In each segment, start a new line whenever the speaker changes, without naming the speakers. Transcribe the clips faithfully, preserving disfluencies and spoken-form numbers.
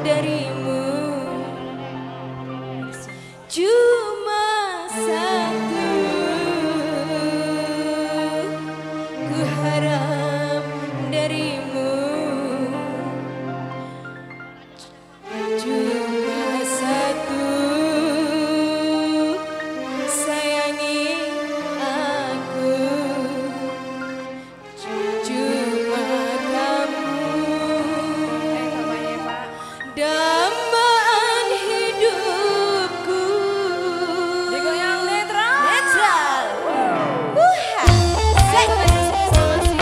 darimu cuma satu, ku harap darimu cuma satu, sayangi aku, cuma kamu, dambaan hidupku.
Digoyang netral.
Netral. Wuha. Selamat siang.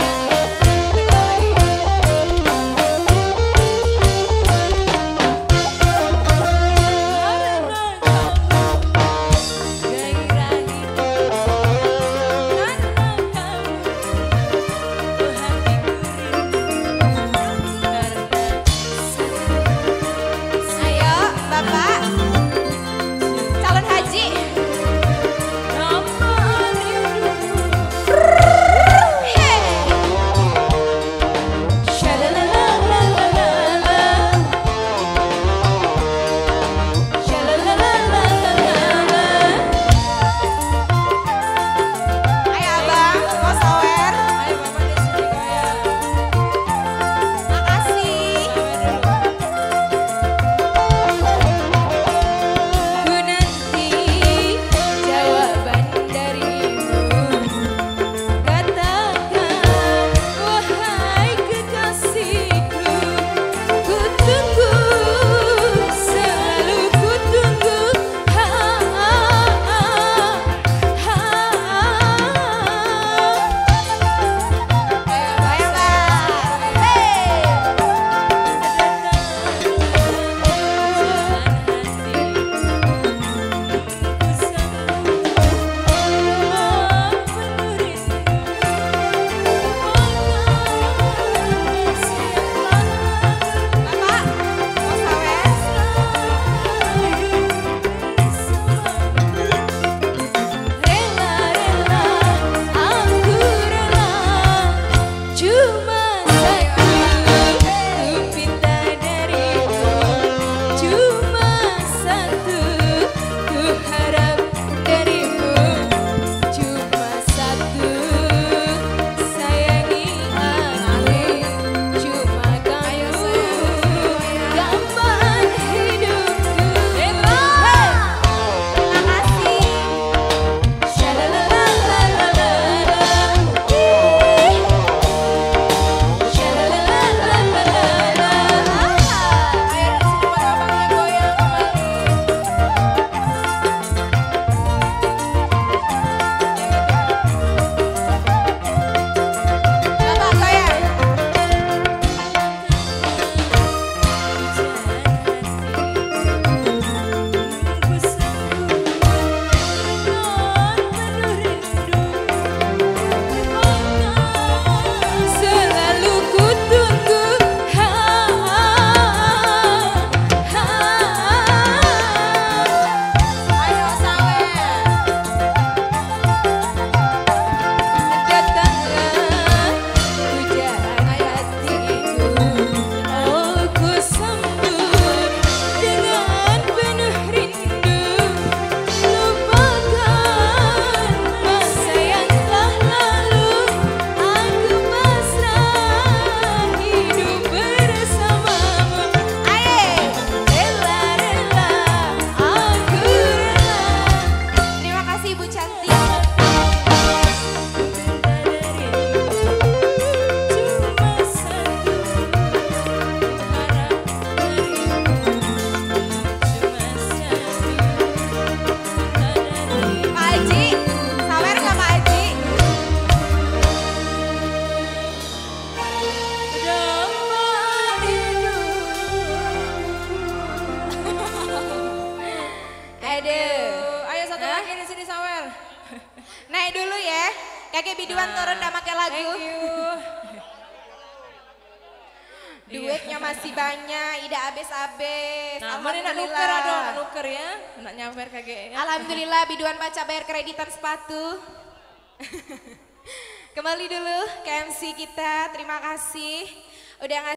Ayo Bapak calon haji. Hey. Shalalalalala. Shalalalalala. Ayo Abang, mau sawer.
Ayo Bapak di sini goyang.
Makasih. Ku nanti jawaban darimu. Katakan wahai kekasihku, ku tunggu, selalu ku tunggu. Ha, ha, ha. Ayo Bang. Hey. Bapak, mau sawer? Rela-rela, aku rela, cuma satu ku minta darimu, cuma satu ku harap darimu, cuma satu, sayangi aku, cuma kamu, dambaan hidupku. Makasih. Shalalalalala. Ih. Shalalalalala.
Ayo di sini buat abangnya goyang kembali.
Bapak goyang. Selalu ku tunggu. Ha, ha.
Ayo sawer.
Datanglah pujaan hatiku, oh ku sambut dengan penuh rindu. Lupakan masa yang telah lalu, aku pasrah hidup bersamamu. Aye, rela-rela, aku rela. Terima kasih Ibu cantik. Pak Haji, sawer nggak Pak Haji? Aduh,
Ayo satu lagi di sini sawer.
naik dulu ya. Kakek biduan turun udah pakai lagu.
Thank you.
Duitnya masih banyak, tidak habis-habis.
Nah, mana nak nuker dong, nak nuker ya. Nak nyamper kagak ya.
Alhamdulillah biduan pacar bayar kreditan sepatu. Kembali dulu ke M C kita, terima kasih udah ngasih